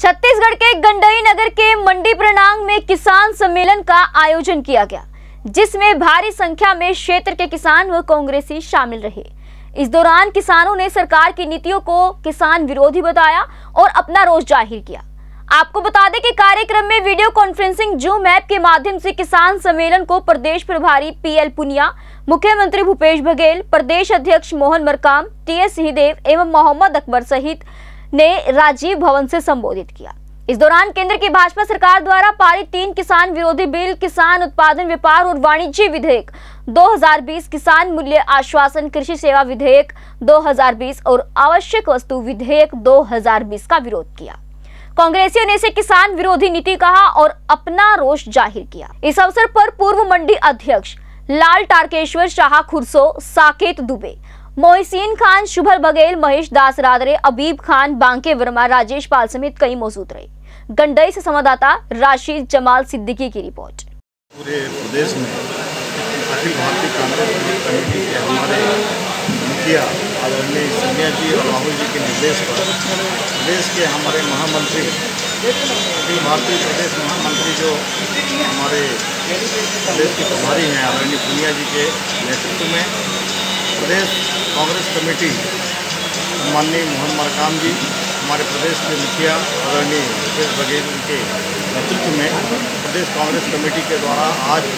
छत्तीसगढ़ के गंडई नगर के मंडी प्रणांग में किसान सम्मेलन का आयोजन किया गया, जिसमें भारी संख्या में क्षेत्र के किसान व कांग्रेसी शामिल रहे। इस दौरान किसानों ने सरकार की नीतियों को किसान विरोधी बताया और अपना रोष जाहिर किया। आपको बता दें कि कार्यक्रम में वीडियो कॉन्फ्रेंसिंग जूम ऐप के माध्यम से किसान सम्मेलन को प्रदेश प्रभारी पीएल पुनिया, मुख्यमंत्री भूपेश बघेल, प्रदेश अध्यक्ष मोहन मरकाम, टीएस सिंहदेव एवं मोहम्मद अकबर सहित ने राजीव भवन से संबोधित किया। इस दौरान केंद्र की भाजपा सरकार द्वारा पारित 3 किसान विरोधी बिल, किसान उत्पादन व्यापार और वाणिज्य विधेयक 2020, किसान मूल्य आश्वासन कृषि सेवा विधेयक 2020 और आवश्यक वस्तु विधेयक 2020 का विरोध किया। कांग्रेसियों ने इसे किसान विरोधी नीति कहा और अपना रोष जाहिर किया। इस अवसर पर पूर्व मंडी अध्यक्ष लाल टारकेश्वर शाह खुरसो, साकेत दुबे, मोहसिन खान, शुभल बघेल, महेश दास रादरे, अबीब खान, बांके वर्मा, राजेश पाल समेत कई मौजूद रहे। गंडई से संवाददाता राशिद जमाल सिद्दीकी की रिपोर्ट। पूरे प्रदेश में अखिल भारतीय कांग्रेस कमेटी के हमारे मुखिया आदरणीय सोनिया जी और राहुल जी के निर्देश पर प्रदेश के हमारे महामंत्री, अखिल भारतीय प्रदेश महामंत्री जो हमारे प्रदेश के प्रभारी हैं आदरणीय पुनिया जी के नेतृत्व में प्रदेश कांग्रेस कमेटी माननीय मोहन मरकाम जी, हमारे प्रदेश के मुखिया आदरणीय भूपेश बघेल के नेतृत्व में प्रदेश कांग्रेस कमेटी के द्वारा आज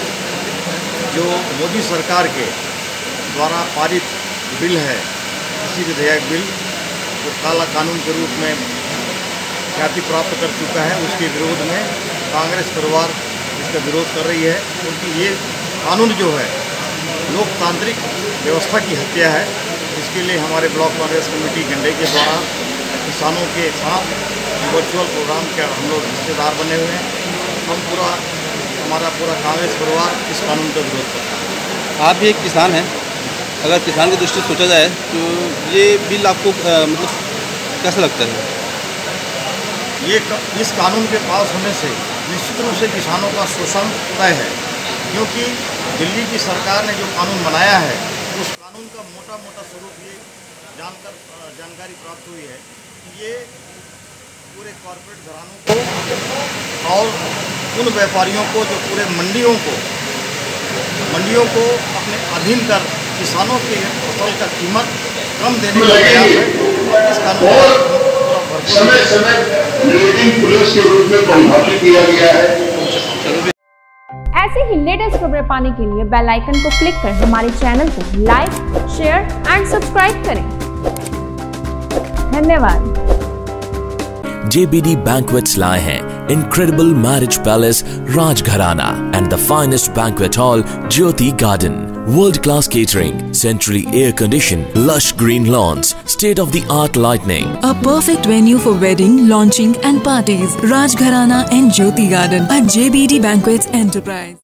जो मोदी सरकार के द्वारा पारित बिल है, कृषि विधेयक बिल, जो काला कानून के रूप में ख्याति प्राप्त कर चुका है, उसके विरोध में कांग्रेस परिवार इसका विरोध कर रही है, क्योंकि ये कानून जो है लोकतांत्रिक व्यवस्था की हत्या है। इसके लिए हमारे ब्लॉक कांग्रेस कमेटी गंडई के द्वारा किसानों के साथ वर्चुअल प्रोग्राम के हम लोग हिस्सेदार बने हुए हैं। हम हमारा पूरा कांग्रेस परिवार इस कानून का विरोध करता है। आप भी एक किसान हैं, अगर किसान की दृष्टि से सोचा जाए तो ये बिल आपको मतलब कैसा लगता है? ये इस कानून के पास होने से निश्चित रूप से किसानों का शोषण तय है, क्योंकि दिल्ली की सरकार ने जो कानून बनाया है उस कानून का मोटा स्वरूप ये जानकारी प्राप्त हुई है कि ये पूरे कॉर्पोरेट घरानों को और उन व्यापारियों को जो पूरे मंडियों को अपने अधीन कर किसानों के फसल का कीमत कम देने का प्रयास है। इस कानून समय लीडिंग पुलिस के रूप में परिभाषित किया गया है। ऐसे ही लेटेस्ट खबरें पाने के लिए बेल आइकन को क्लिक कर हमारे चैनल को लाइक, शेयर एंड सब्सक्राइब करें। धन्यवाद। JBD Banquets लाए हैं incredible marriage palace Rajgharana and the finest banquet hall Jyoti Garden. World-class catering, centrally air-conditioned, lush green lawns, state-of-the-art lighting. A perfect venue for wedding, launching and parties. Rajgharana and Jyoti Garden at JBD Banquets Enterprise.